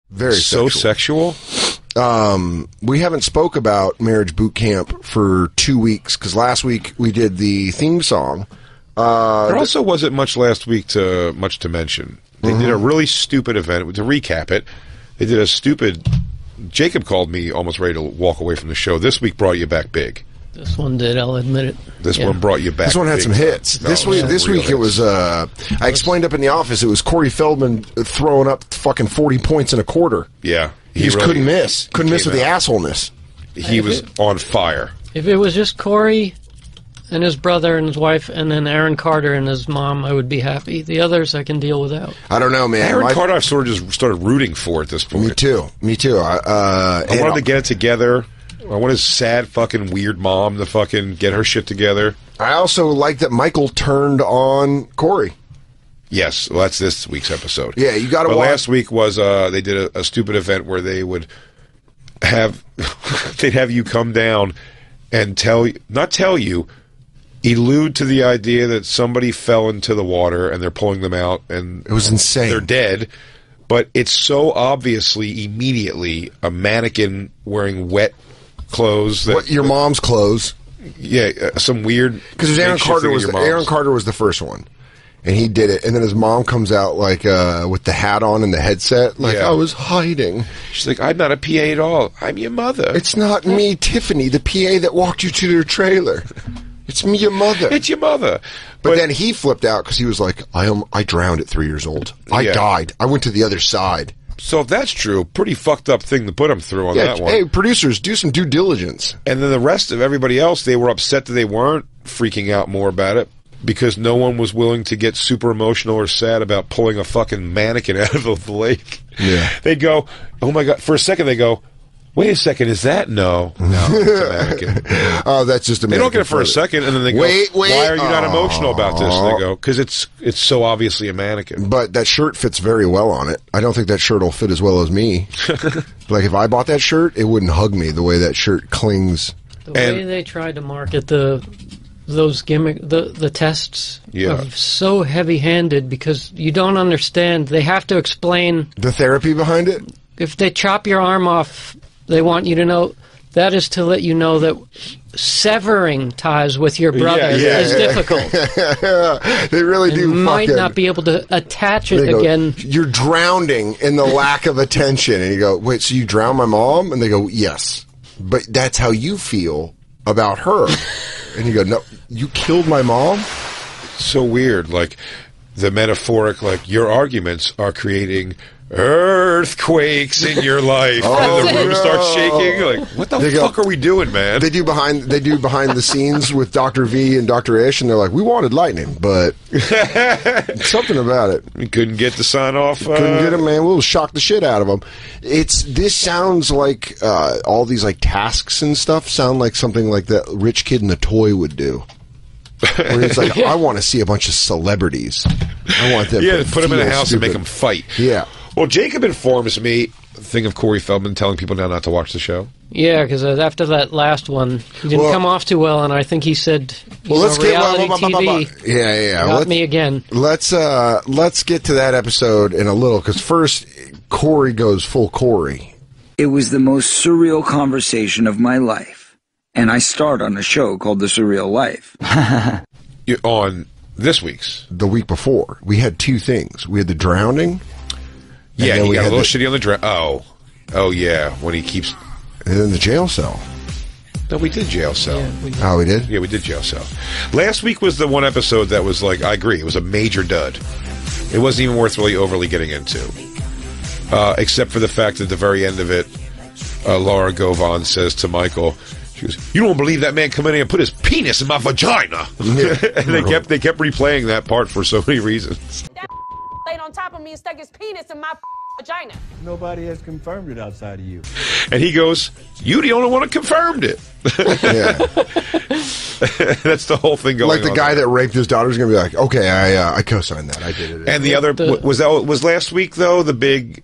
Very sexual. We haven't spoke about Marriage Boot Camp for 2 weeks because last week we did the theme song. There also wasn't much last week to mention. They did a really stupid event. To recap it, they did a stupid... Jacob called me almost ready to walk away from the show. This week brought you back big. This one did, I'll admit it. This one brought you back. This one had some hits. This week it was, I explained up in the office, it was Corey Feldman throwing up fucking 40 points in a quarter. Yeah. He just couldn't miss. Couldn't miss with the assholeness. He was on fire. If it was just Corey and his brother and his wife and then Aaron Carter and his mom, I would be happy. The others I can deal without. I don't know, man. Aaron Carter I've sort of just started rooting for at this point. Me too. I wanted to get it together. I want his sad fucking weird mom to fucking get her shit together. I also like that Michael turned on Corey. Yes, well, that's this week's episode. Yeah, you got to watch. Last week was they did a stupid event where they would have they'd have you come down and allude to the idea that somebody fell into the water and they're pulling them out and it was insane. They're dead, but it's so obviously immediately a mannequin wearing wet clothes. Your mom's clothes. Yeah, some weird. Because Aaron Carter was the first one, and he did it, and then his mom comes out like with the hat on and the headset, like I was hiding. She's like, I'm not a PA at all. I'm your mother. It's not me, Tiffany, the PA that walked you to their trailer. It's me, your mother. It's your mother. But then he flipped out because he was like, I drowned at 3 years old. I died. I went to the other side. So if that's true, pretty fucked up thing to put him through on that one. Hey, producers, do some due diligence. And then the rest of everybody else, they were upset that they weren't freaking out more about it because no one was willing to get super emotional or sad about pulling a fucking mannequin out of the lake. Yeah. They'd go, oh my God. For a second, they go, wait a second, is that? No, it's a mannequin. Oh, that's just a mannequin. They don't get it for a second, and then they go, wait, why are you not emotional about this? And they go, because it's so obviously a mannequin. But that shirt fits very well on it. I don't think that shirt will fit as well as me. Like, if I bought that shirt, it wouldn't hug me the way that shirt clings. The way they tried to market those the tests are so heavy-handed because you don't understand. They have to explain the therapy behind it. If they chop your arm off, they want you to know that is to let you know that severing ties with your brother is difficult. They really do. Might not be able to attach it again. You're drowning in the lack of attention, and you go, "Wait, so you drowned my mom?" And they go, "Yes, but that's how you feel about her." And you go, "No, you killed my mom." So weird, like the metaphoric, like your arguments are creating earthquakes in your life, and the room starts shaking. Like, what the fuck are we doing, man? They do behind the scenes with Dr. V and Dr. Ish, and they're like, we wanted lightning, but something about it. We couldn't get the sign off. Couldn't get him, man. We'll shock the shit out of them. This sounds like all these like tasks and stuff sound like something like that rich kid in the toy would do. Where he's like, I want to see a bunch of celebrities. I want them. Yeah, put them in a house and make them fight. Yeah. Well, Jacob informs me, thing of Corey Feldman telling people now not to watch the show. Yeah, because after that last one, he didn't come off too well, and I think he said, reality TV. Yeah. Got me again. Let's get to that episode in a little, because first, Corey goes full Corey. It was the most surreal conversation of my life, and I starred on a show called The Surreal Life. On this week's? The week before. We had two things. We had the drowning. Yeah, he got a little shitty on the Oh, yeah, when he keeps... And then the jail cell. No, we did jail cell. Yeah, we did? Yeah, we did jail cell. Last week was the one episode that was like, I agree, it was a major dud. It wasn't even worth really overly getting into. Except for the fact that at the very end of it, Laura Govan says to Michael, she goes, you don't believe that man come in here and put his penis in my vagina. Yeah. And they kept replaying that part for so many reasons. Laid on top of me and stuck his penis in my vagina. Nobody has confirmed it outside of you. And he goes, you the only one that confirmed it. Yeah. That's the whole thing going on. Like the guy that raped his daughter is going to be like, okay, I co-signed that. I did it. And the other, was last week, though, the big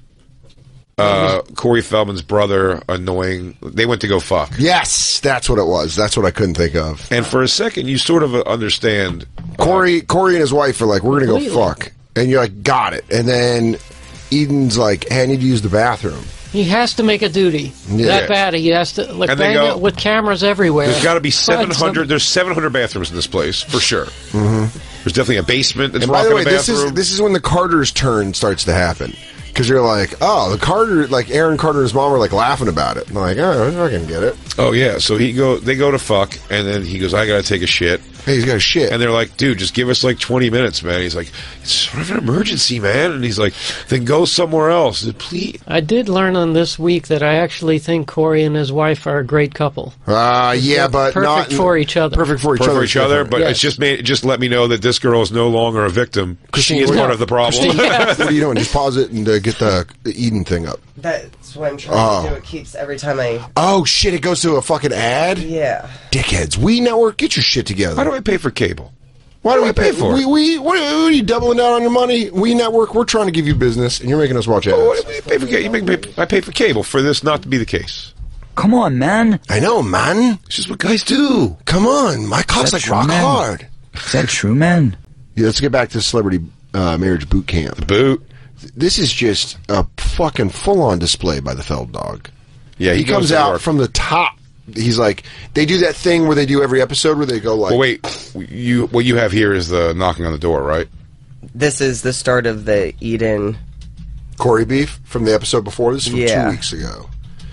Corey Feldman's brother annoying, they went to go fuck. Yes, that's what it was. That's what I couldn't think of. And for a second, you sort of understand. Corey and his wife are like, we're going to go fuck. And you're like, got it. And then Eden's like, hey, I need to use the bathroom. He has to make a duty. Yeah. That bad. He has to bang it with cameras everywhere. There's got to be 700. There's 700 bathrooms in this place for sure. Mm-hmm. There's definitely a basement. That's and by the way, a bathroom. this is when the Carter's turn starts to happen. Because you're like, oh, the Carter, like Aaron Carter and his mom are like laughing about it. And I'm like, oh, I can get it. Oh yeah, so they go to fuck, and then he goes, I gotta take a shit. Hey, he's got a shit. And they're like, dude, just give us like 20 minutes, man. He's like, it's sort of an emergency, man. And he's like, then go somewhere else. Please. I did learn on this week that I actually think Corey and his wife are a great couple. Yeah, but perfect for each other. Perfect for each other, but yes. It just let me know that this girl is no longer a victim. She is part of the problem. What are you doing? Just pause it and get the Eden thing up. That's what I'm trying to do. It keeps every time I... Oh, shit, it goes to a fucking ad? Yeah. Dickheads. We Network, get your shit together. Why do I pay for cable? Why do we pay for it? What are you doubling down on your money? We Network, we're trying to give you business, and you're making us watch ads. Oh, what do you pay for cable? I pay for cable for this not to be the case. Come on, man. I know, man. It's just what guys do. Come on. My cock's like rock hard. Is that true, man? Yeah, let's get back to Celebrity Marriage Boot Camp. Boot. This is just a fucking full-on display by the Feld dog. Yeah, he comes out from the top. He's like, they do that thing where they do every episode where they go like... Well, wait, what you have here is the knocking on the door, right? This is the start of the Eden... Corey beef from the episode before. This is from 2 weeks ago.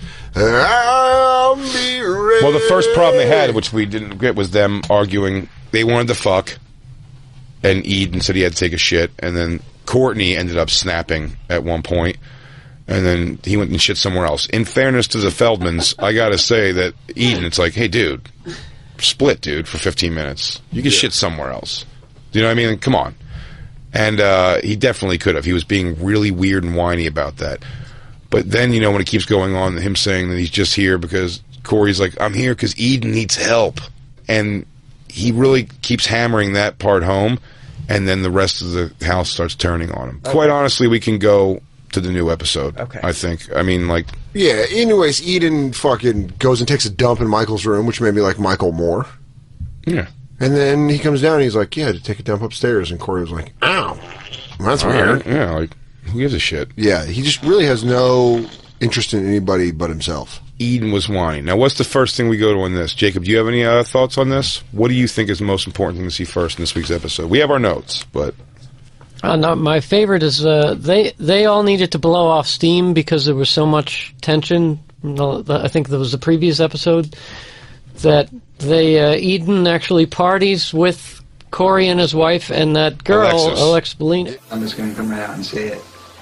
I'll be ready. Well, the first problem they had, which we didn't get, was them arguing. They wanted to fuck, and Eden said he had to take a shit, and then Courtney ended up snapping at one point, and then he went and shit somewhere else. In fairness to the Feldmans, I gotta say that Eden, it's like, hey, dude, split, dude, for 15 minutes. You can shit somewhere else. Do you know what I mean? Come on. And he definitely could have. He was being really weird and whiny about that. But then, when it keeps going on, him saying that he's just here because Corey's like, I'm here because Eden needs help. And he really keeps hammering that part home. And then the rest of the house starts turning on him. Okay. Quite honestly, we can go to the new episode. Okay. I think. I mean, like... Yeah, anyways, Eden fucking goes and takes a dump in Michael's room, which made me like Michael more. Yeah. And then he comes down and he's like, yeah, to take a dump upstairs. And Corey was like, ow. Well, that's weird. Yeah, like, who gives a shit? Yeah, he just really has no interest in anybody but himself. Eden was whining. Now, what's the first thing we go to on this? Jacob, do you have any thoughts on this? What do you think is the most important thing to see first in this week's episode? We have our notes, but... No, my favorite is they all needed to blow off steam because there was so much tension. I think there was the previous episode that Eden actually parties with Corey and his wife and that girl, Alexis Bellini. I'm just going to come right out and say it.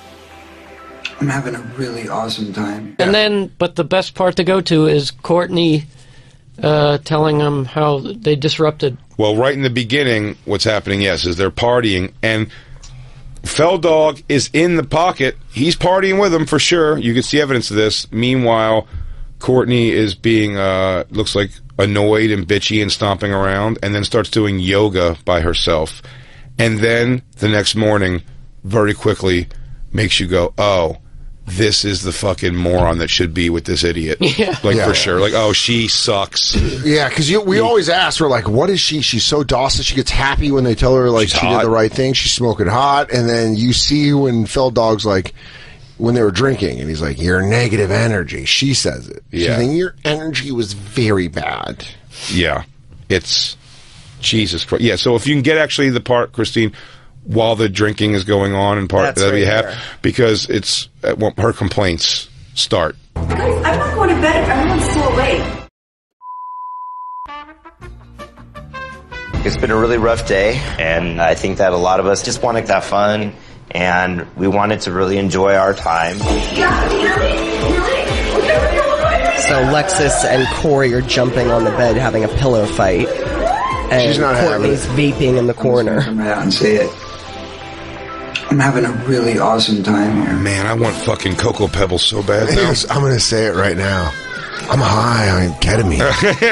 I'm having a really awesome time. And then, but the best part to go to is Courtney telling them how they disrupted. Well, right in the beginning, what's happening, is they're partying, and Feldog is in the pocket. He's partying with them for sure. You can see evidence of this. Meanwhile, Courtney is being, looks like, annoyed and bitchy and stomping around, and then starts doing yoga by herself. And then, the next morning, very quickly, makes you go, oh, this is the fucking moron that should be with this idiot. Yeah. For sure. Like, oh, she sucks. Yeah, because we always ask, we're like, what is she? She's so docile. She gets happy when they tell her, like, she did the right thing. She's smoking hot. And then you see when Feldog's like, when they were drinking, and he's like, your negative energy. She says it. Yeah. She's saying, your energy was very bad. Yeah. It's Jesus Christ. Yeah, so if you can get actually the part, Christine, while the drinking is going on and part that we have, because it's her complaints start. Guys, I'm not going to bed if everyone's still awake. It's been a really rough day, and I think that a lot of us just wanted to have fun, and we wanted to really enjoy our time. So Alexis and Corey are jumping on the bed having a pillow fight, and she's not Courtney's vaping in the corner. Come right out and say it. I'm having a really awesome time here. Man, I want fucking Cocoa Pebbles so bad now. I'm going to say it right now. I'm high on ketamine.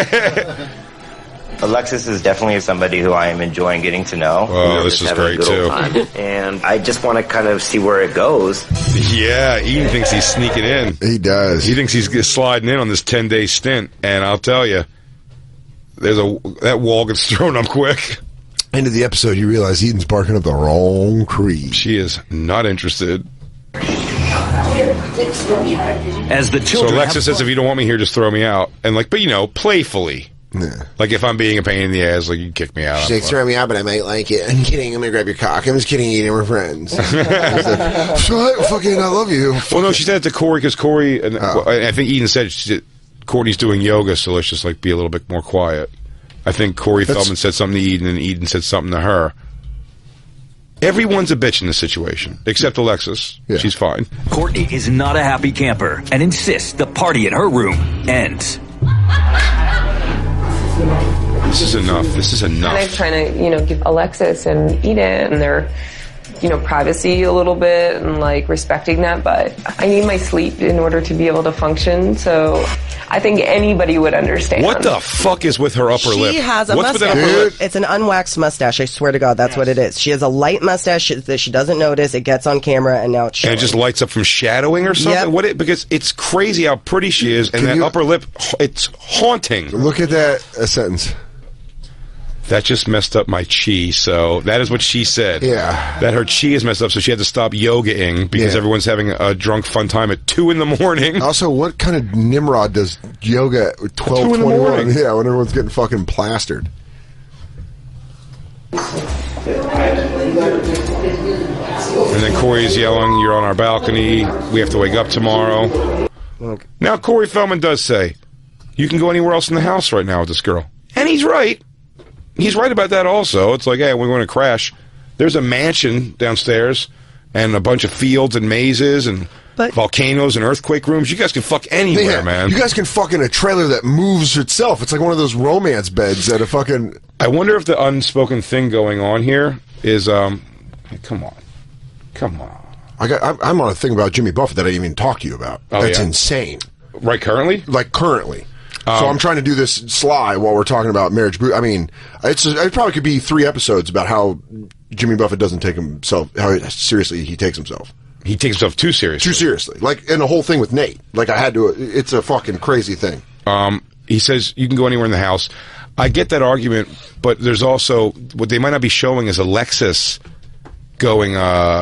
Alexis is definitely somebody who I am enjoying getting to know. Oh, this is great, too. And I just want to kind of see where it goes. Yeah, Ian thinks he's sneaking in. He does. He thinks he's sliding in on this 10-day stint. And I'll tell you, that wall gets thrown up quick. End of the episode, you realize Eden's barking up the wrong tree. She is not interested. As the So children Alexis says, if you don't want me here, just throw me out. And like, but you know, playfully. Yeah. Like if I'm being a pain in the ass, like you can kick me out. She's like, throw me out, but I might like it. I'm kidding. I'm gonna grab your cock. I'm just kidding. Eating we're friends. Like, shut fucking. I love you. Well, no, she said it to Corey because Corey and I think Eden said Courtney's doing yoga, so let's just like be a little bit more quiet. I think Corey Feldman said something to Eden, and Eden said something to her. Everyone's a bitch in this situation, except Alexis. Yeah. She's fine. Courtney is not a happy camper and insists the party in her room ends. This is enough. This is enough. Kind of trying to, give Alexis and Eden their, privacy a little bit and like respecting that. But I need my sleep in order to be able to function. So I think anybody would understand. What the fuck is with her upper lip? She has a What's mustache. with that upper lip? It's an unwaxed mustache. I swear to God, that's what it is. She has a light mustache that she doesn't notice. It gets on camera, and now it's showing. And it just lights up from shadowing or something? Yep. Because it's crazy how pretty she is, and that upper lip, it's haunting. Look at that sentence. That just messed up my chi, so that is what she said. Yeah. That her chi is messed up, so she had to stop yogaing because everyone's having a drunk fun time at 2 in the morning. Also, what kind of Nimrod does yoga at 12:21? Yeah, when everyone's getting fucking plastered. And then Corey's yelling, "You're on our balcony. We have to wake up tomorrow." Okay. Now, Corey Feldman does say, "You can go anywhere else in the house right now with this girl." And he's right. He's right about that also. It's like, hey, we're going to crash. There's a mansion downstairs and a bunch of fields and mazes and volcanoes and earthquake rooms. You guys can fuck anywhere, man. You guys can fuck in a trailer that moves itself. It's like one of those romance beds at a fucking... I wonder if the unspoken thing going on here is, come on. I'm on a thing about Jimmy Buffett that I didn't even talk to you about. Oh, That's yeah? insane. Right, currently? Like, currently. So I'm trying to do this sly while we're talking about marriage. I mean, it probably could be 3 episodes about how Jimmy Buffett doesn't take himself, how seriously he takes himself. He takes himself too seriously. Too seriously. Like, and the whole thing with Nate. Like, I had to, it's a fucking crazy thing. He says you can go anywhere in the house. I get that argument, but there's also, what they might not be showing is Alexis going,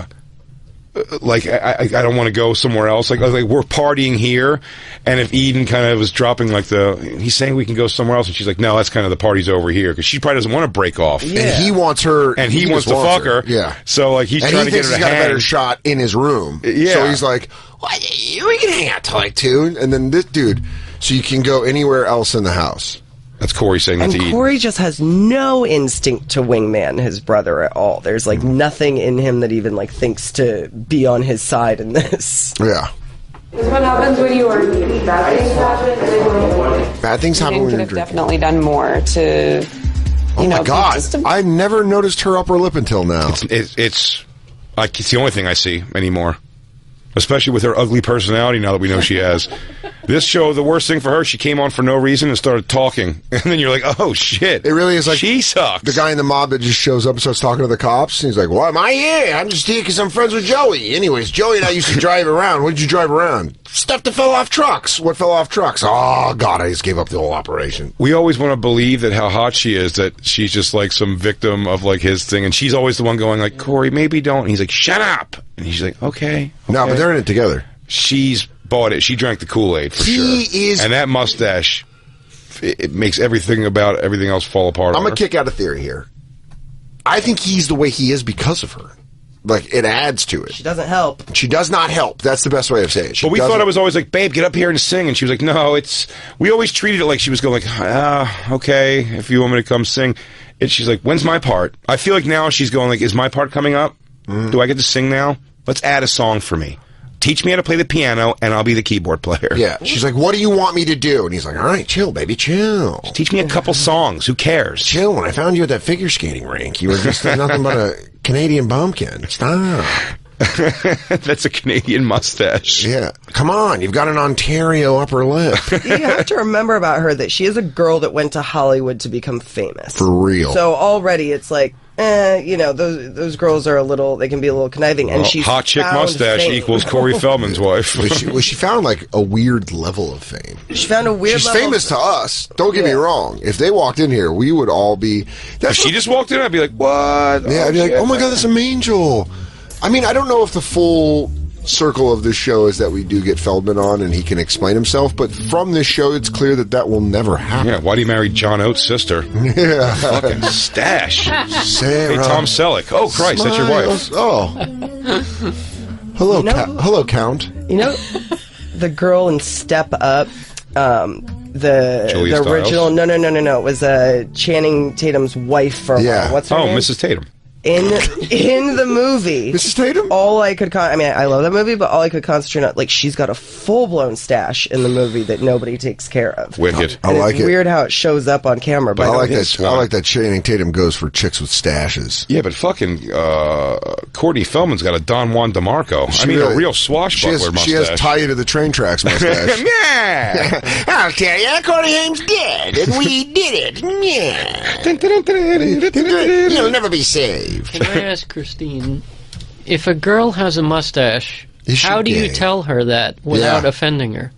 like I don't want to go somewhere else. Like we're partying here, and if Eden kind of was dropping he's saying we can go somewhere else, and she's like, no, that's kind of the party's over here because she probably doesn't want to break off. Yeah. And he wants her, and he wants to fuck her. Yeah. So like he's trying to get her to hang. He's got a better shot in his room. Yeah. So he's like, well, we can hang out till like 2, and then this dude, so you can go anywhere else in the house. That's Corey saying that to Eden. Corey just has no instinct to wingman his brother at all. There's like nothing in him that even like thinks to be on his side in this. Yeah. This is what happens when you are bad things happen. Bad things happen when could you're have drinking. definitely done more to. Oh my God! I never noticed her upper lip until now. It's the only thing I see anymore. Especially with her ugly personality now that we know she has. This show, the worst thing for her, she came on for no reason and started talking. And then you're like, oh, shit. It really is like... She sucks. The guy in the mob that just shows up and starts talking to the cops. And he's like, why am I here? I'm just here because I'm friends with Joey. Anyways, Joey and I used to drive around. What did you drive around? Stuff that fell off trucks. What fell off trucks? Oh, God, I just gave up the whole operation. We always want to believe that how hot she is, that she's just like some victim of like his thing. And she's always the one going like, Corey, maybe don't. And he's like, shut up. And he's like, okay. No, but they're in it together. She's bought it. She drank the Kool-Aid for sure. Is, and that mustache, it makes everything else fall apart. I'm going to kick out a theory here. I think he's the way he is because of her. Like, it adds to it. She doesn't help. She does not help. That's the best way of saying it. But we thought I was always like, babe, get up here and sing. And she was like, no, we always treated it like she was going like, okay, if you want me to come sing. And she's like, when's my part? I feel like now she's going like, is my part coming up? Do I get to sing now? Let's add a song for me. Teach me how to play the piano, and I'll be the keyboard player. Yeah. She's like, what do you want me to do? And he's like, all right, chill, baby, chill. Just teach me a couple songs. Who cares? Chill. When I found you at that figure skating rink, you were just nothing but a Canadian bumpkin. Stop. That's a Canadian mustache. Yeah. Come on. You've got an Ontario upper lip. You have to remember about her that she is a girl that went to Hollywood to become famous. For real. So already it's like, those girls are they can be a little conniving. And she's hot chick mustache equals Corey Feldman's wife. She found like a weird level of fame. She found a weird She's level famous to us. Don't get me wrong. If they walked in here, we would all be... If she just walked in, I'd be like, what? Yeah, I'd be like, oh my God, that's a Angel. I mean, I don't know if the full circle of this show is that we do get Feldman on and he can explain himself, but from this show it's clear that will never happen. Yeah, why do you marry John Oates' sister? Yeah. Fucking stash. Sarah. Hey, Tom Selleck. Oh, Christ, that's your wife. Oh. Hello, hello, Count. You know, the girl in Step Up, the original. No. It was Channing Tatum's wife for a while. What's her name? Mrs. Tatum. In the movie, Mrs. Tatum. All I could, I love that movie, but all I could concentrate on, like, she's got a full blown stash in the movie that nobody takes care of. Wicked. I like it. Weird how it shows up on camera, but I like that. I like that Channing Tatum goes for chicks with stashes. Yeah, but fucking Courtney Feldman's got a Don Juan DeMarco. A real swashbuckler mustache. She has tie you to the train tracks mustache. Yeah. I'll tell you, Corey Haim's dead, and we did it. Yeah. You'll never be saved. Can I ask Christine, if a girl has a mustache, how do you tell her that without offending her?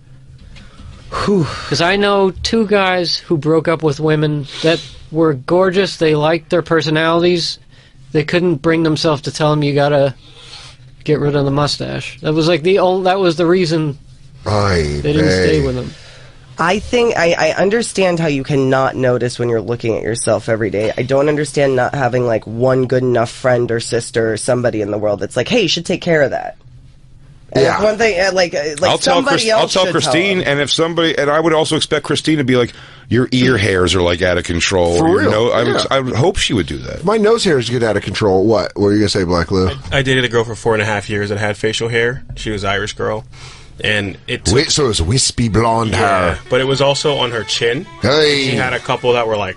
Because I know 2 guys who broke up with women that were gorgeous. They liked their personalities. They couldn't bring themselves to tell them you gotta get rid of the mustache. That was like that was the reason they didn't stay with them. I think I understand how you cannot notice when you're looking at yourself every day. I don't understand not having like one good enough friend or sister or somebody in the world that's like, hey, you should take care of that. And it's one thing, like I'll somebody else tell Christine, and if somebody, and I would also expect Christine to be like, your ear hairs are like out of control. For real? I would hope she would do that. My nose hairs get out of control. What were you gonna say, Black Lou? I dated a girl for 4.5 years that had facial hair. She was Irish girl. And so it was wispy blonde hair, but it was also on her chin. Hey. She had a couple that were like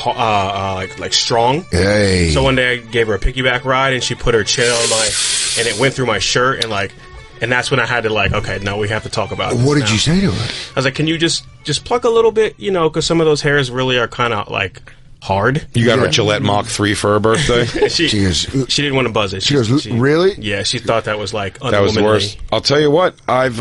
strong. Hey. So one day I gave her a piggyback ride, and she put her chin on and it went through my shirt, and that's when I had to okay, no, we have to talk about it. What did you say to her? I was like, can you just pluck a little bit, because some of those hairs really are kind of hard. You got her Gillette Mach 3 for her birthday? she didn't want to buzz it. She goes, really? Yeah, she thought that was unwomanly. That was the worst. I'll tell you what, I've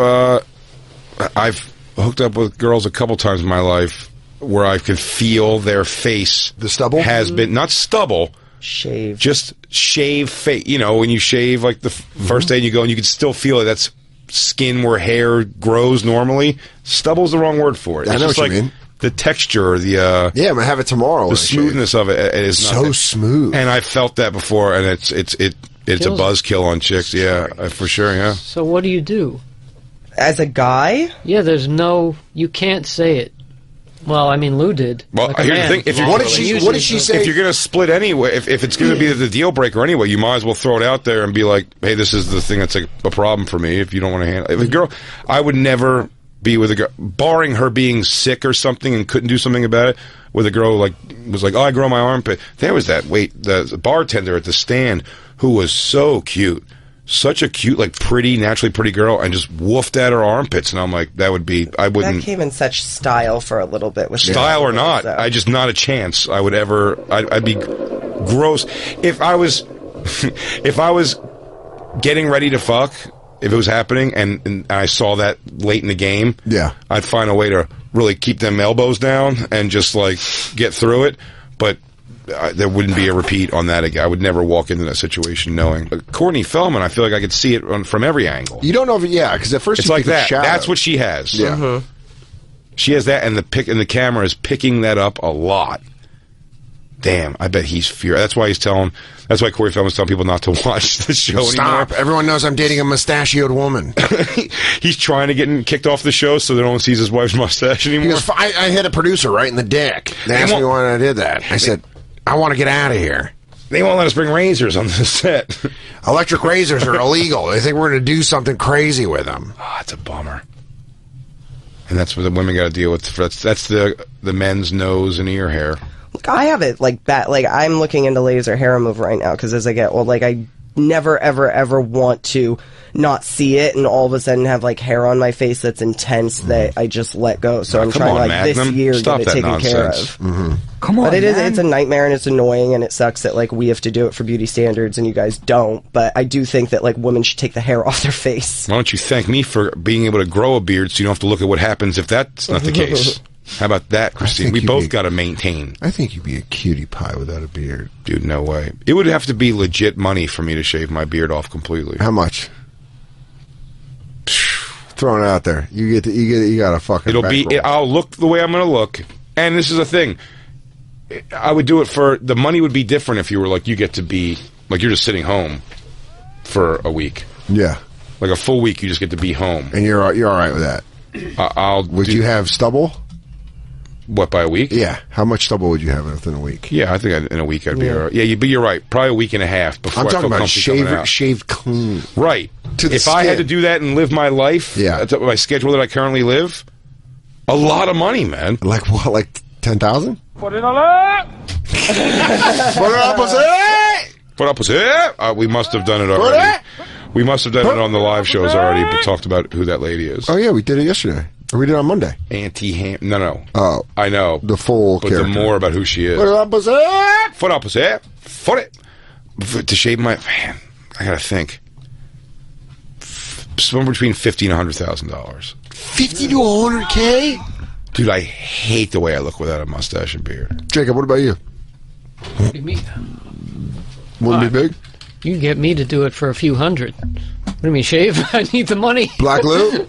hooked up with girls a couple times in my life where I could feel their face. The stubble? Has been, not stubble. Shave. Just shave face. When you shave the first day and you go and you can still feel it. That's skin where hair grows normally. Stubble's the wrong word for it. I know what you mean. The texture, I'm gonna have it tomorrow. The smoothness of it is so smooth, and I felt that before, and it's a buzzkill on chicks. Yeah, for sure. Yeah. So what do you do as a guy? Yeah, you can't say it. Well, I mean, Lou did. Well, here's the thing: what did she say? If you're gonna split anyway, if it's gonna be the deal breaker anyway, you might as well throw it out there and be like, "Hey, this is the thing that's a problem for me." If you don't want to handle it, if a girl, I would never be with a girl, barring her being sick or something and couldn't do something about it, with a girl was like, oh, I grow my armpit. There was the bartender at the stand who was so cute, such a cute, naturally pretty girl, and just woofed at her armpits, and I'm like, I wouldn't. That came in such style for a little bit. With style or not, so. I just not a chance. I would ever. I'd be gross if I was getting ready to fuck. If it was happening and I saw that late in the game, I'd find a way to really keep them elbows down and just get through it. But there wouldn't be a repeat on that again. I would never walk into that situation knowing. Courtney Feldman, I feel like I could see it from every angle. You don't know because at first it's like that. That's what she has. Yeah, mm-hmm. She has that, and the camera is picking that up a lot. Damn, I bet he's furious. That's why Corey Feldman's telling people not to watch the show anymore. Stop. Everyone knows I'm dating a mustachioed woman. He's trying to get kicked off the show so that no one sees his wife's mustache anymore. He goes, I hit a producer right in the dick. They asked me why I did that. I said, I want to get out of here. They won't let us bring razors on the set. Electric razors are illegal. They think we're going to do something crazy with them. Oh, that's a bummer. And that's what the women got to deal with. That's the men's nose and ear hair. I have it bad. I'm looking into laser hair removal right now because as I get old, I never ever ever want to not see it and all of a sudden have hair on my face that's intense that I just let go. So I'm trying this year to get it taken care of. Mm-hmm. Come on, but it's a nightmare and it's annoying and it sucks that we have to do it for beauty standards and you guys don't. But I do think that women should take the hair off their face. Why don't you thank me for being able to grow a beard so you don't have to look at what happens if that's not the case? How about that, Christine? We both got to maintain. I think you'd be a cutie pie without a beard. Dude, no way. It would have to be legit money for me to shave my beard off completely. How much? Throwing it out there. You got a fucking. It'll be. I'll look the way I'm going to look, and this is a thing. I would do it for the money would be different if you were like you get to be like you're just sitting home for a week. Yeah, like a full week. You just get to be home, and you're all right with that. Would you have stubble? What, by a week? Yeah. How much stubble would you have within a week? Yeah, I think in a week I'd be all right. Yeah, but you're right. Probably a week and a half before I'm I talking feel about comfy shaved clean. Right. If I had to do that and live my life, my schedule that I currently live, a lot of money, man. Like what? Like 10,000? Put it on it. Put it up, Put up, we must have done it already. We must have done it on the live shows already, but talked about who that lady is. Oh yeah, we did it yesterday. Or we did it on Monday. No. Oh, I know the full but character. the more about who she is. Put it up, Foot it. To shave my man, I gotta think. Somewhere between $50,000 and $100,000. 50 to 100K? Dude, I hate the way I look without a mustache and beard. Jacob, what about you? Wouldn't be big? You can get me to do it for a few hundred. What do you mean, shave? I need the money. Black Lou?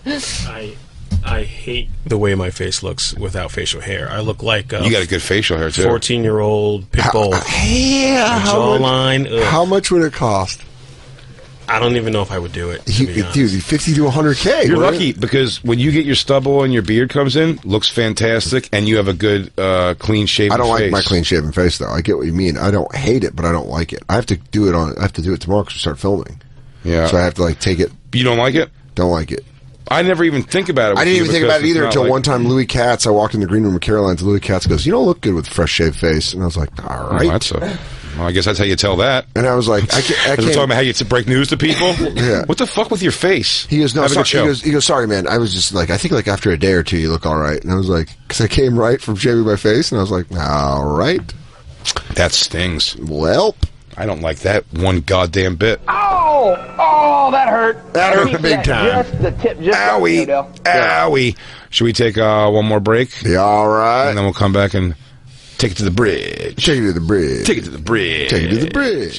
I hate the way my face looks without facial hair. I look like you got a good facial hair too. 14-year-old pit bull. Yeah, jawline. How much would it cost? I don't even know if I would do it. Dude, 50 to 100K. You're lucky because when you get your stubble and your beard comes in, looks fantastic, and you have a good clean shaven. I don't face. like my clean shaven face though. I get what you mean. I don't hate it, but I don't like it. I have to do it tomorrow because we start filming. Yeah. So I have to take it. You don't like it? Don't like it. I never even think about it. I didn't even think about it either until one time Louis Katz, I walked in the green room with Caroline's. Louis Katz goes, "You don't look good with a fresh shaved face." And I was like, all right. Well, I guess that's how you tell that. And I was like, I can't. We're talking about how you break news to people? Yeah. What the fuck with your face? He goes, no, Have a good show. he goes, sorry, man. I was just I think after a day or two, you look all right. And I was like, because I came right from shaving my face. And I was like, all right. That stings. Welp. I don't like that one goddamn bit. Oh, that hurt. That hurt big time. Just the tip, just Owie. Owie. Should we take one more break? Yeah, all right. And then we'll come back and take it to the bridge. Take it to the bridge. Take it to the bridge. Take it to the bridge.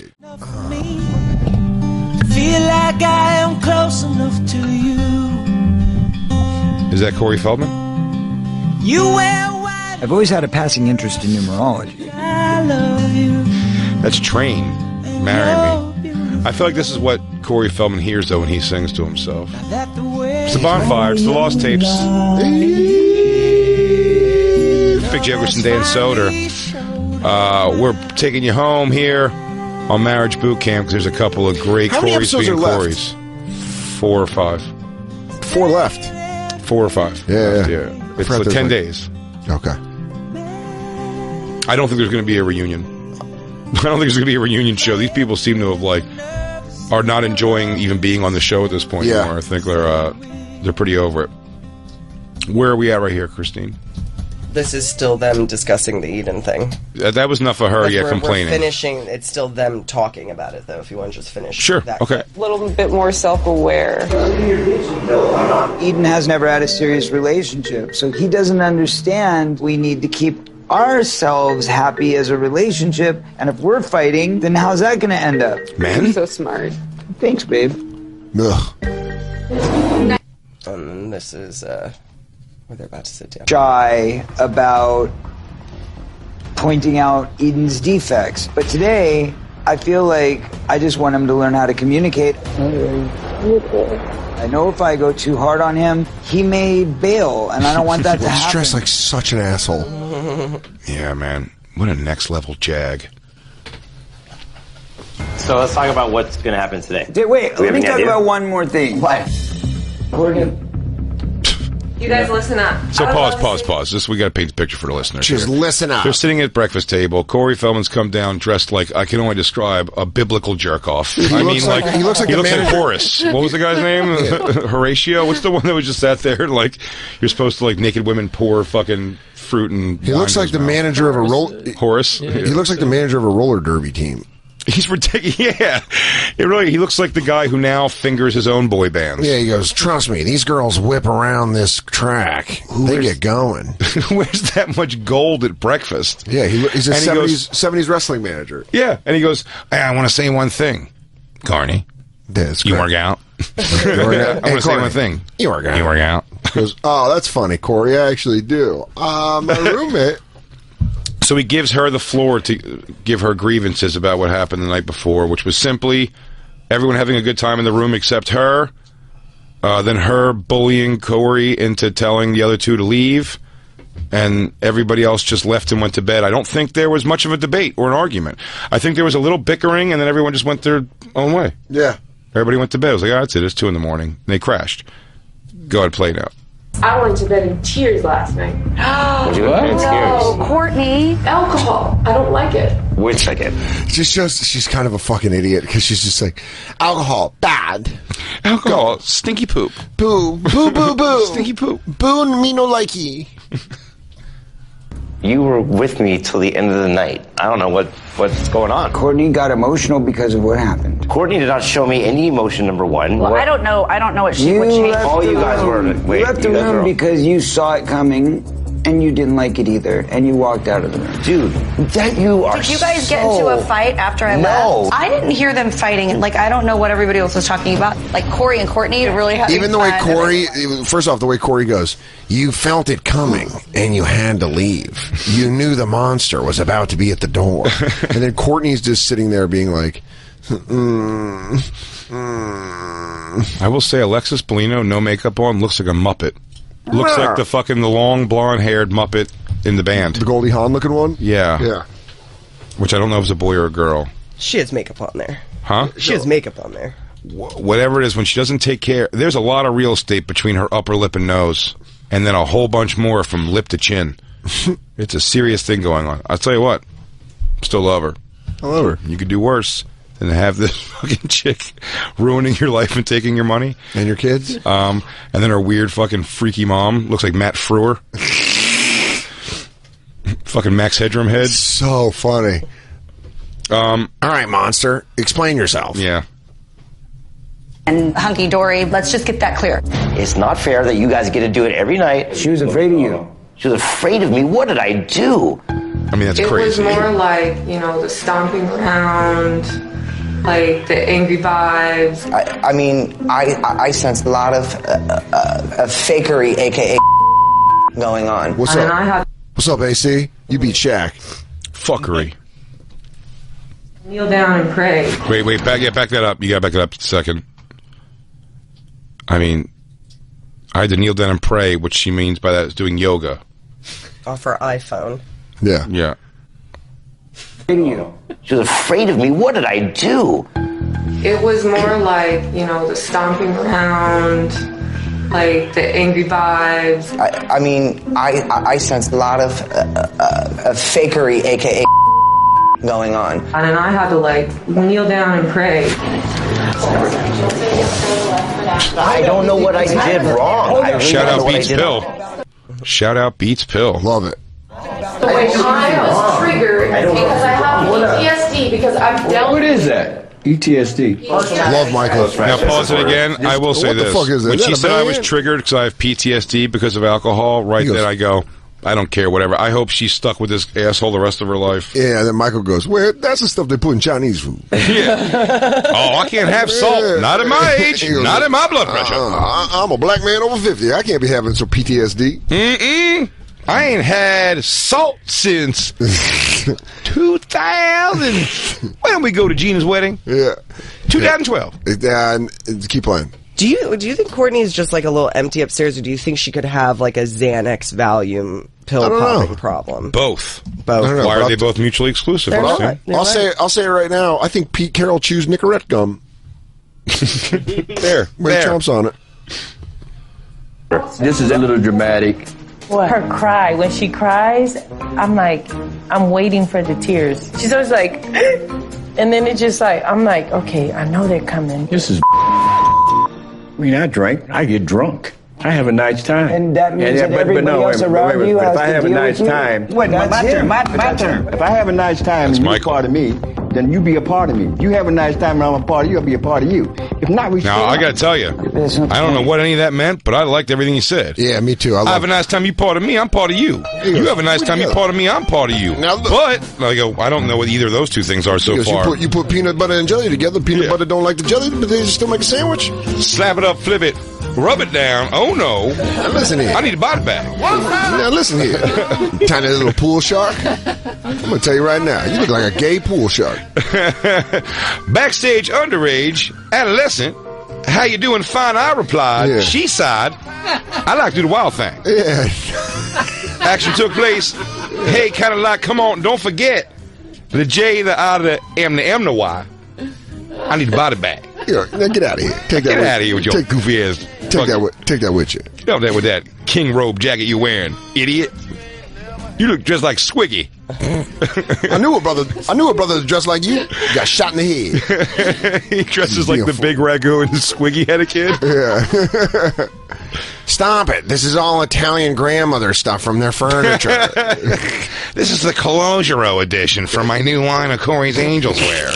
Feel like I am close enough to you. Is that Corey Feldman? You wear white. I've always had a passing interest in numerology. I love you. That's Train. Marry Me. I feel like this is what Corey Feldman hears, though, when he sings to himself. It's the Bonfire. It's the Lost Tapes. Big Jefferson, Dan Soder. We're taking you home here on Marriage Bootcamp because there's a couple of great Corys being Corys. 4 or 5. 4 left. 4 or 5. Yeah. It's like 10 days. Okay. I don't think there's going to be a reunion. I don't think there's going to be a reunion show. These people seem to have are not enjoying even being on the show at this point anymore. I think they're pretty over it. Where are we at right here, Christine? This is still them discussing the Eden thing. That was enough for her. Complaining. We're finishing. It's still them talking about it, though. If you want to just finish. Sure. That Okay. A little bit more self-aware. Eden has never had a serious relationship, so he doesn't understand we need to keep ourselves happy as a relationship, and if we're fighting, then how's that going to end up? Man. You're so smart. Thanks, babe. Ugh. And this is where they're about to sit down. Shy about pointing out Eden's defects, but today I feel like I just want him to learn how to communicate. I know if I go too hard on him, he may bail, and I don't want that to happen. He's dressed like such an asshole. Yeah, man. What a next level jag. So let's talk about what's going to happen today. Wait, let me talk about one more thing. What? You guys listen up. So pause. We got to paint the picture for the listeners. Just listen up. They're sitting at breakfast table. Corey Feldman's come down dressed like I can only describe a biblical jerk off. He looks like Horace. What was the guy's name? Horatio. What's the one that was just sat there like you're supposed to naked women pour fucking fruit and. He looks like the manager of a Horace. He looks like the manager of a roller derby team. He's ridiculous. Yeah, he looks like the guy who now fingers his own boy bands. Yeah, he goes, trust me, these girls whip around this track. They get going. Where's that much gold at breakfast? Yeah, he's a 70s wrestling manager. Yeah, and he goes, hey, I want to say one thing, Carney. You work out. I'm going to say one thing. You work out. You work out. He goes, oh, that's funny, Corey. I actually do. My roommate. So he gives her the floor to give her grievances about what happened the night before, which was simply everyone having a good time in the room except her. Then her bullying Corey into telling the other two to leave. And everybody else just left and went to bed. I don't think there was much of a debate or an argument. I think there was a little bickering, and then everyone just went their own way. Yeah. Everybody went to bed. I was like, that's it. It's 2 a.m. And they crashed. Go ahead, play now. I went to bed in tears last night. Would you go to bed in tears? Courtney. Alcohol. I don't like it. Which I get. Just shows she's kind of a fucking idiot because she's just like, alcohol, bad. Alcohol, stinky poop. Boo, boo, boo, boo. Stinky poop. Boo, me no likey. You were with me till the end of the night. I don't know what's going on. Courtney got emotional because of what happened. Courtney did not show me any emotion, number one. Well, I don't know what she would change. All you guys were. You left the room because you saw it coming and you didn't like it either, and you walked out of the room. Dude, that you are. Did you guys get into a fight after I left? I didn't hear them fighting. Like, I don't know what everybody else was talking about. Like, Corey and Courtney really having Even the way Corey, first off, the way Corey goes, you felt it coming and you had to leave. You knew the monster was about to be at the door. And then Courtney's just sitting there being like, I will say Alexis Bellino, no makeup on, looks like a Muppet. Looks like the long blonde-haired Muppet in the band. The Goldie Hawn looking one? Yeah. Yeah. Which I don't know if it's a boy or a girl. She has makeup on there. Huh? She has makeup on there. Whatever it is, when she doesn't take care... There's a lot of real estate between her upper lip and nose. And then a whole bunch more from lip to chin. It's a serious thing going on. I'll tell you what. Still love her. I love her. You could do worse than to have this fucking chick ruining your life and taking your money. And your kids. And then her weird fucking freaky mom. Looks like Matt Frewer. Fucking Max Headroom head. So funny. All right, monster. Explain yourself. Yeah. And hunky-dory, let's just get that clear. It's not fair that you guys get to do it every night. She was afraid of you. She was afraid of me. What did I do? I mean, that's It crazy. was more like, the stomping around, like the angry vibes. I mean, I sense a lot of fakery, aka going on. What's up? What's up, AC? You beat Shaq. Fuckery. Kneel down and pray. Wait, back that up. You gotta back it up a second. I mean, I had to kneel down and pray, which she means by that is doing yoga. Off her iPhone. Yeah. Yeah. She was afraid of me. What did I do? It was more like, the stomping around, like the angry vibes. I mean, I sense a lot of fakery, aka going on. And then I had to kneel down and pray. I don't know what I did wrong. Shout out Beats Pill. Shout out Beats Pill. Love it. I was triggered because I have PTSD because I've dealt What is that? PTSD. Love Michael. Now pause it again. I will say What the this. fuck is that? When Is she that a said I was band? triggered because I have PTSD because of alcohol, right then I go, I don't care, whatever. I hope she's stuck with this asshole the rest of her life. Yeah, and then Michael goes, well, that's the stuff they put in Chinese food. Yeah. Oh, I can't have salt. Yeah. Not at my age. He goes, Not at my blood pressure. I'm a black man over 50. I can't be having some PTSD. Mm-mm. I ain't had salt since 2000. When we go to Gina's wedding? Yeah. 2012. And keep playing. Do you think Courtney is just like a little empty upstairs, or do you think she could have like a Xanax Valium pill popping problem? Both. Both. I don't know, Why but are they both mutually exclusive? They're Austin? not. I'll say it right now. I think Pete Carroll chews Nicorette gum. There. Where Trump's on it. This is a little dramatic. Her cry. When she cries, I'm waiting for the tears. She's always like, and then it's just like, I'm like, okay, I know they're coming. This is I mean, I drink. I get drunk. I have a nice time. And that means that everybody else around you But has if I to have a deal nice with you? time, Wait, my turn. If I have a nice time and you're part of me, then you be a part of me. If you have a nice time and I'm a part of you, I'll be a part of you. If not, we Now, I got to tell you, I don't know what any of that meant, but I liked everything he said. Yeah, me too. I have a nice time, you part of me, I'm part of you. You have a nice time, you part of me, I'm part of you. Now, but, I go, I don't know what either of those two things are so far. You put peanut butter and jelly together. Peanut butter don't like the jelly, but they still make a sandwich. Slap it up, flip it, rub it down. Oh, no. Now, listen here. I need a body bag. Now, listen here. You tiny little pool shark. I'm going to tell you right now, you look like a gay pool shark. Backstage underage, adolescent. How you doing? Fine, I replied. Yeah. She sighed. I like to do the wild thing. Yeah. Action took place. Hey, kind of like, come on, don't forget. The J, the I, the M, the M, the Y. I need a body bag. Now get out of here. Take that. Get out of here with your goofy ass. Take that with you. Get up there with that king robe jacket you wearing, idiot. You look just like Squiggy. I knew a brother dressed like you. Got shot in the head. He dresses like the big ragu and Squiggy had a kid. Yeah. Stop it. This is all Italian grandmother stuff from their furniture. This is the Colosio edition from my new line of Corey's Angels wear.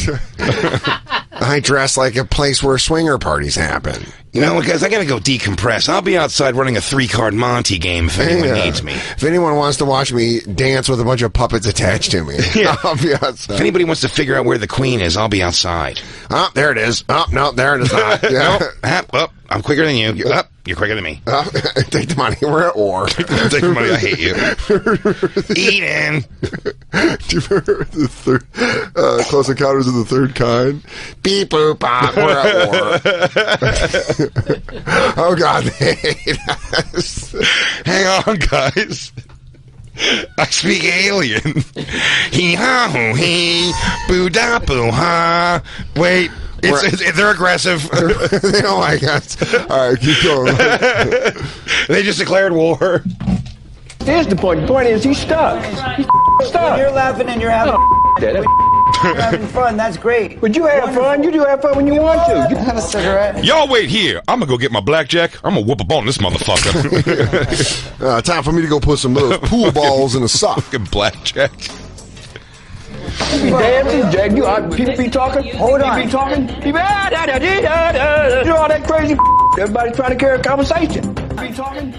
I dress like a place where swinger parties happen. You know, guys, I gotta go decompress. I'll be outside running a 3-card Monty game if anyone needs me. If anyone wants to watch me dance with a bunch of puppets attached to me, I'll be outside. If anybody wants to figure out where the queen is, I'll be outside. Oh, there it is. Oh, no, there it is not. Yeah. Nope. I'm quicker than you. You're quicker than me. Take the money. We're at war. Take the money. I hate you. Eden. Do you remember the Close Encounters of the Third Kind? Beep, boop, bop. We're at war. Oh, God. They hate us. Hang on, guys. I speak alien. Hee-ha-hoo-hee. Boo-da-boo-ha. Wait. They're aggressive. They don't like us. All right, keep going. They just declared war. Here's the point. The point is he's stuck. He's stuck. When you're laughing and you're having you're having fun, that's great. But you have fun. You do have fun when you want to. You have a cigarette. Y'all wait here. I'm gonna go get my blackjack. I'm gonna whoop up on this motherfucker. Time for me to go put some of those pool balls in a sock. Fucking blackjack. You be dancing, Jack. People be talking. Hold on. People be talking. People, you know all that crazy. Everybody's trying to carry a conversation. Be talking.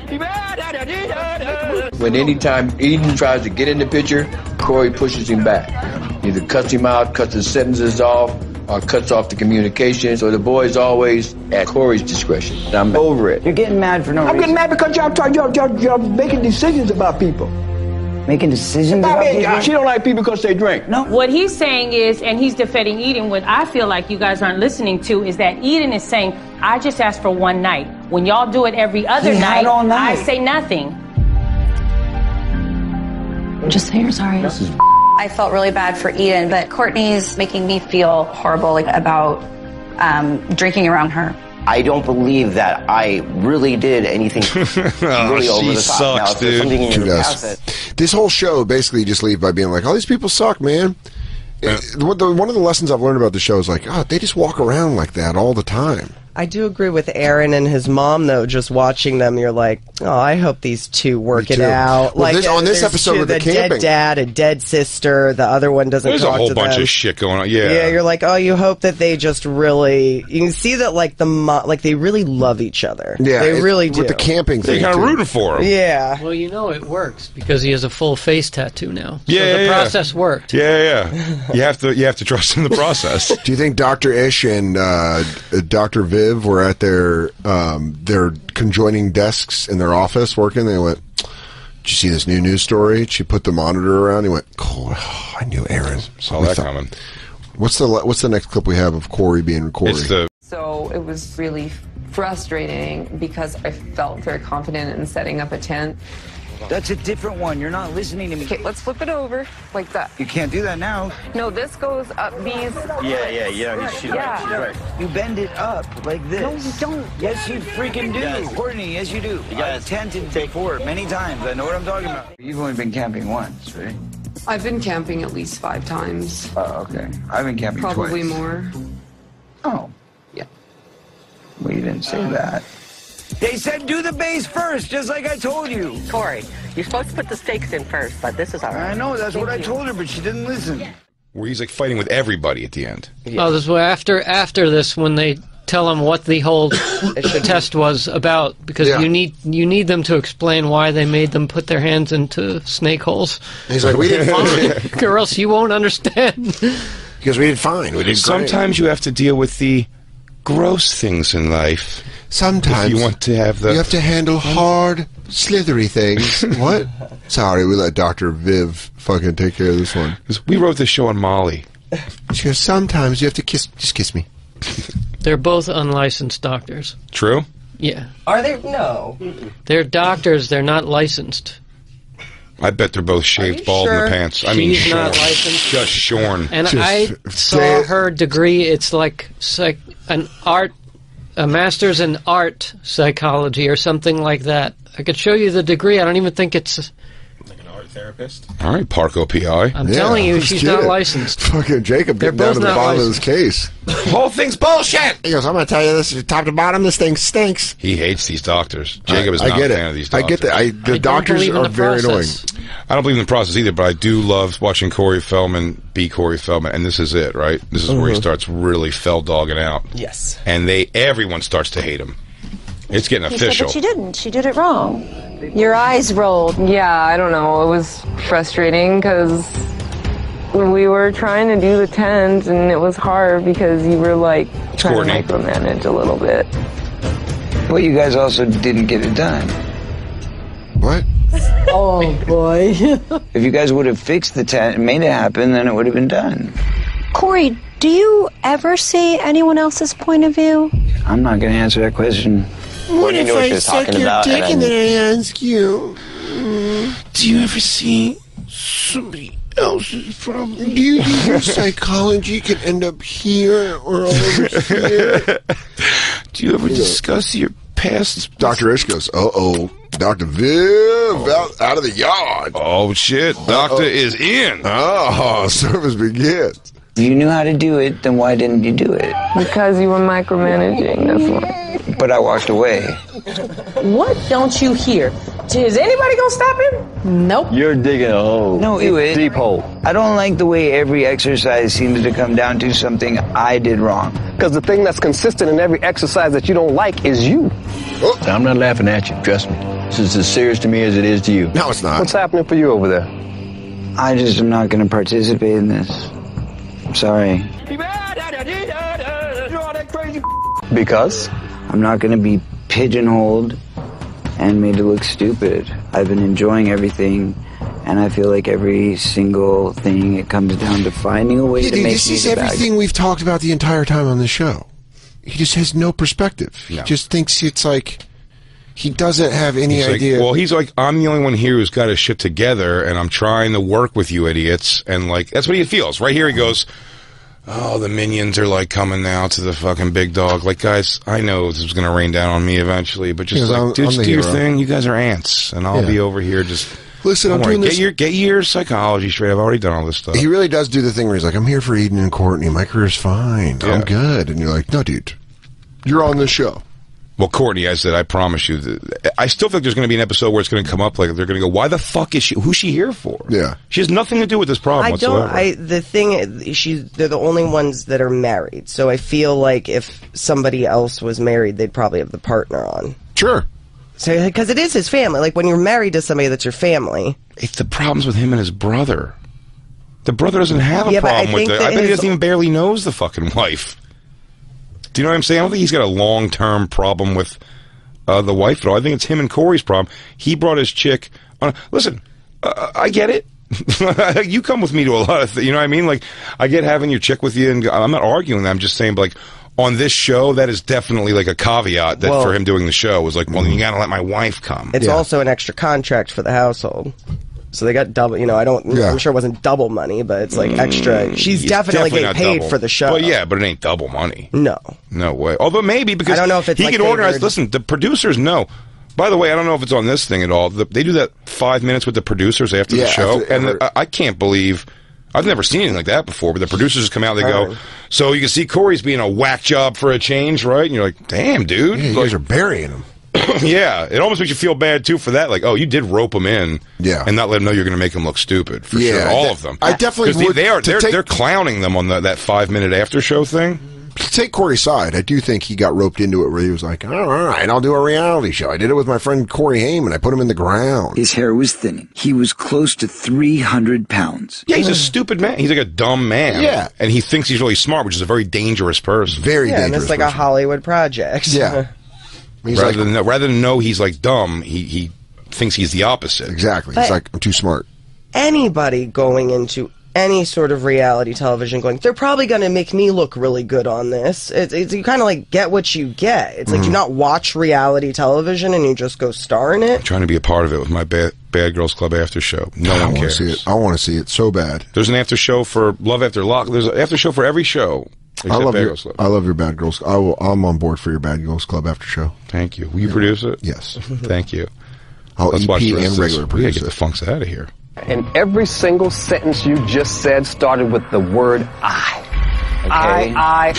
When anytime Eden tries to get in the picture, Corey pushes him back. Either cuts him out, cuts his sentences off, or cuts off the communication. So the boy's always at Corey's discretion. I'm over it. You're getting mad for no reason. I'm getting mad because y'all making decisions about people. Making decisions about people? She don't like people because they drink. No. What he's saying is, and he's defending Eden, what I feel like you guys aren't listening to is that Eden is saying, I just asked for one night. When y'all do it every other night, all night, I say nothing. Just say you're sorry. I felt really bad for Eden, but Courtney's making me feel horrible about drinking around her. I don't believe that I really did anything really over the top. Now, if there's something in your past that this whole show basically just leave by being like, all these people suck, man. One of the lessons I've learned about the show is like, they just walk around like that all the time. I do agree with Aaron and his mom, though. Just watching them, you're like, oh, I hope these two work it out. Well, like on this episode with the camping, dead dad, a dead sister, the other one doesn't There's talk to them. a whole bunch of shit going on. Yeah. Yeah, you're like, oh, you hope that they just really. You can see that, like they really love each other. Yeah, they really do. With the camping thing, they're kind of rooting for him. Yeah. Well, you know it works because he has a full face tattoo now. So Yeah, the process worked. Yeah. You have to trust in the process. Do you think Dr. Ish and Dr. Viv were at their conjoining desks in their office working? They went, did you see this new news story? She put the monitor around. He went, cool. Oh, I knew Aaron. Saw that coming. What's the next clip we have of Corey being Corey? So it was really frustrating because I felt very confident in setting up a tent. That's a different one. You're not listening to me. Okay, let's flip it over like that. You can't do that now. No, this goes up these. Yeah. She's right. You bend it up like this. No, you don't. Yes, you freaking do. Courtney, yes, you do. I've tented before many times. I know what I'm talking about. You've only been camping once, right? I've been camping at least 5 times. Oh, okay. I've been camping Probably twice. more. Oh. Yeah. Well, you didn't say that. They said do the base first, just like I told you. Corey, you're supposed to put the steaks in first, but this is all right. I know, that's what I told her, but she didn't listen. where he's like fighting with everybody at the end. Oh, this way after this, when they tell him what the whole test was about, because you need them to explain why they made them put their hands into snake holes. And he's like, we did fine. Or else you won't understand. Because we did fine. We did great. Sometimes you have to deal with the gross things in life. Sometimes if you want to have the. You have to handle hard, slithery things. What? Sorry, we let Dr. Viv fucking take care of this one. We wrote this show on Molly. She goes, sometimes you have to just kiss me. They're both unlicensed doctors. True? Yeah. Are they? No. They're doctors. They're not licensed. I bet they're both shaved bald in the pants. I mean, She's not licensed. Just shorn. And I saw her degree. It's like a master's in art psychology or something like that. I could show you the degree. I don't even think it's... Like an art therapist? All right, Parco PI. I'm telling you, she's not licensed. Fucking Jacob getting down to the bottom of this case. The whole thing's bullshit! He goes, I'm going to tell you this, top to bottom, this thing stinks. He hates these doctors. Jacob is not a fan of these doctors. I get that. The doctors are very annoying. I don't believe in the process either, but I do love watching Corey Feldman be Corey Feldman, and this is it, right? This is where he starts really fell-dogging out. Yes. And everyone starts to hate him. It's getting official. But she didn't. She did it wrong. Your eyes rolled. Yeah, I don't know. It was frustrating because we were trying to do the 10s, and it was hard because you were like trying to micromanage a little bit. Well, you guys also didn't get it done. What? Oh, boy. If you guys would have fixed the 10 and made it happen, then it would have been done. Corey, do you ever see anyone else's point of view? I'm not going to answer that question. What if I suck your dick and then I ask you, do you ever see somebody else's problem? Do you think your psychology could end up here or over here? Do you ever discuss your past? Dr. Ish goes, uh-oh. Dr. Viv out of the yard. Oh, shit. Doctor is in. Oh, service begins. If you knew how to do it, then why didn't you do it? Because you were micromanaging, that's why. But I walked away. What don't you hear? Is anybody gonna stop him? Nope. You're digging a hole. No, deep hole. I don't like the way every exercise seems to come down to something I did wrong. Because the thing that's consistent in every exercise that you don't like is you. Oh. I'm not laughing at you, trust me. This is as serious to me as it is to you. No, it's not. What's happening for you over there? I just am not going to participate in this. I'm sorry. Because? I'm not going to be pigeonholed and made to look stupid. I've been enjoying everything, and I feel like every single thing, it comes down to finding a way to make me this is everything we've talked about the entire time on the show. He just has no perspective. He just thinks it's like he doesn't have any idea. Well, he's like, I'm the only one here who's got his shit together, and I'm trying to work with you idiots. And like, that's what he feels. Right here he goes, oh, the minions are like coming now to the fucking big dog. Like, guys, I know this is going to rain down on me eventually, but just like, dude, just do your thing. You guys are ants, and I'll be over here just... Listen, I'm doing this. Get your psychology straight. I've already done all this stuff. He really does do the thing where he's like, I'm here for Eden and Courtney. My career's fine. I'm good. And you're like, no, dude. You're on this show. Well, Courtney, I said, I promise you. I still think there's going to be an episode where it's going to come up like they're going to go, why the fuck is she? Who's she here for? Yeah. She has nothing to do with this problem whatsoever. The thing is, they're the only ones that are married. So I feel like if somebody else was married, they'd probably have the partner on. Sure. So, because it is his family. Like, when you're married to somebody that's your family. It's the problems with him and his brother. The brother doesn't have a problem with it. I bet he doesn't even barely knows the fucking wife. Do you know what I'm saying? I don't think he's got a long-term problem with the wife at all. I think it's him and Corey's problem. He brought his chick on. Listen, I get it. You come with me to a lot of things. You know what I mean? Like, I get having your chick with you, and I'm not arguing that. I'm just saying, like, on this show, that is definitely like a caveat that for him doing the show was like, well, you got to let my wife come. It's also an extra contract for the household. So they got double, I'm sure it wasn't double money, but it's like extra. She's definitely getting paid for the show. Well, yeah, but it ain't double money. No. No way. Although maybe because I don't know if it's he like can organize. Listen, the producers know. By the way, I don't know if it's on this thing at all. They do that 5 minutes with the producers after the show. I can't believe... I've never seen anything like that before, but the producers just come out and they go, so you can see Corey's being a whack job for a change, right? And you're like, damn, dude. Yeah, you guys are burying him. Yeah, it almost makes you feel bad too for that. Like, oh, you did rope them in, and not let them know you're going to make them look stupid for sure. All of them. I definitely would. They're clowning them on that 5-minute after show thing. To take Corey's side, I do think he got roped into it where he was like, all right, I'll do a reality show. I did it with my friend Corey Haim, I put him in the ground. His hair was thinning. He was close to 300 pounds. Yeah, he's a stupid man. He's like a dumb man. Yeah. And he thinks he's really smart, which is a very dangerous person. Very dangerous. And it's like a Hollywood project. Yeah. Rather than know he's like dumb, he thinks he's the opposite. Exactly. But he's like, I'm too smart. Anybody going into any sort of reality television going, they're probably going to make me look really good on this. It's you kind of like get what you get. It's like you not watch reality television and you just go star in it. I'm trying to be a part of it with my Bad Girls Club after show. No one cares. I want to see it so bad. There's an after show for Love After Lock. There's an after show for every show. I love your Bad Girls. I'm on board for your Bad Girls Club after show. Thank you. Will you produce it? Yes. Thank you. I'll Let's EP watch the rest and of regular this. We gotta produce get it. the funks out of here. And every single sentence you just said started with the word I. Okay.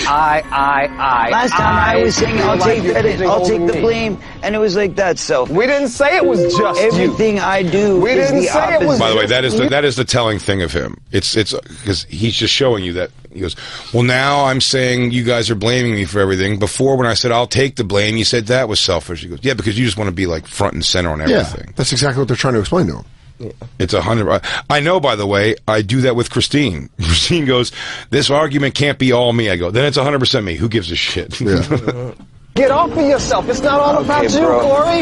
I. Last time I was saying, I'll take credit, I'll take the blame, and it was like that. So we didn't say it was just everything I do. We didn't say it was. By the way, that is the telling thing of him. It's because he's just showing you that he goes, well, now I'm saying you guys are blaming me for everything. Before, when I said I'll take the blame, you said that was selfish. He goes, yeah, because you just want to be like front and center on everything. Yeah, that's exactly what they're trying to explain to him. Yeah. It's 100. I know, by the way, I do that with Christine. Christine goes, this argument can't be all me. I go, then it's 100% me. Who gives a shit? Yeah. Get off of yourself. It's not all about you, Corey.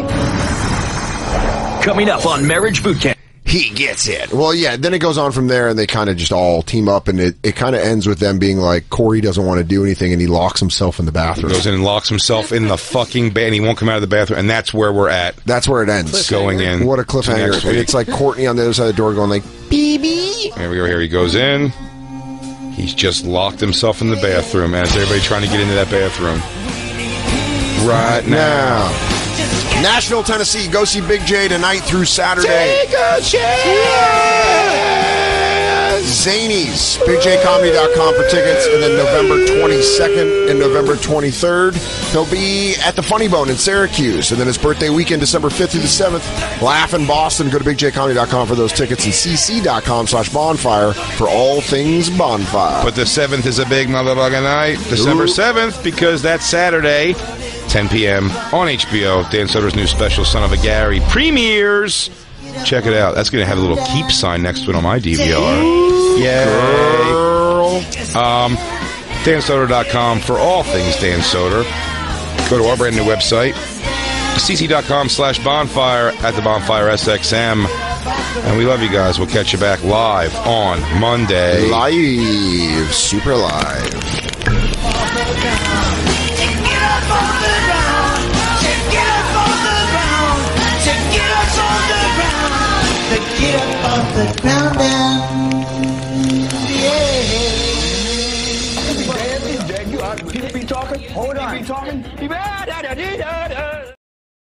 Coming up on Marriage Bootcamp. He gets it. Well, yeah, then it goes on from there, and they kind of just all team up, and it kind of ends with them being like, Corey doesn't want to do anything, and he locks himself in the bathroom. He goes in and locks himself in the fucking bed, and he won't come out of the bathroom, and that's where we're at. That's where it ends. Going in. What a cliffhanger. And it's like Courtney on the other side of the door going like, BB. Here we go. Here he goes in. He's just locked himself in the bathroom, and it's everybody trying to get into that bathroom. Right now. Nashville, Tennessee. Go see Big J tonight through Saturday. Take a chance. Zanies. BigJComedy.com for tickets. And then November 22nd and November 23rd, he'll be at the Funny Bone in Syracuse. And then his birthday weekend, December 5th through the 7th, Laugh in Boston. Go to BigJComedy.com for those tickets and CC.com/bonfire for all things Bonfire. But the 7th is a big motherfucking night. December 7th, because that's Saturday. 10 p.m. on HBO. Dan Soder's new special, Son of a Gary, premieres. Check it out. That's going to have a little keep sign next to it on my DVR. Yay. Girl. DanSoder.com for all things Dan Soder. Go to our brand new website, cc.com/bonfire at the bonfiresxm. And we love you guys. We'll catch you back live on Monday. Live. Super live. Get up off the ground now. Yeah. He's dead. You be talking. Hold on. He be talking.